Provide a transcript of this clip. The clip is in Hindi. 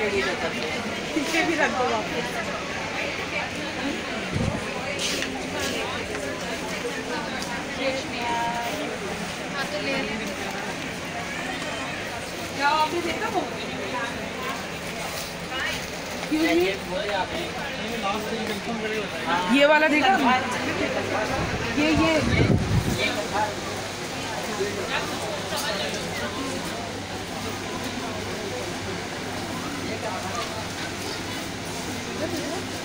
पीछे भी रख दो वापस। हाँ तो ले लें। क्या आपने देखा वो? ये वाला देखा? ये